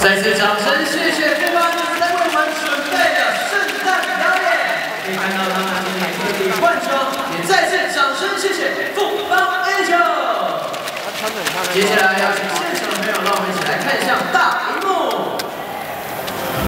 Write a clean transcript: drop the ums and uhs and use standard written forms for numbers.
再次掌声，谢谢这帮女子为我们准备的圣诞表演。可以看到他们今天特地换装，也再次掌声谢谢富邦 A 球。接下来要请现场的朋友，让我们一起来看向大。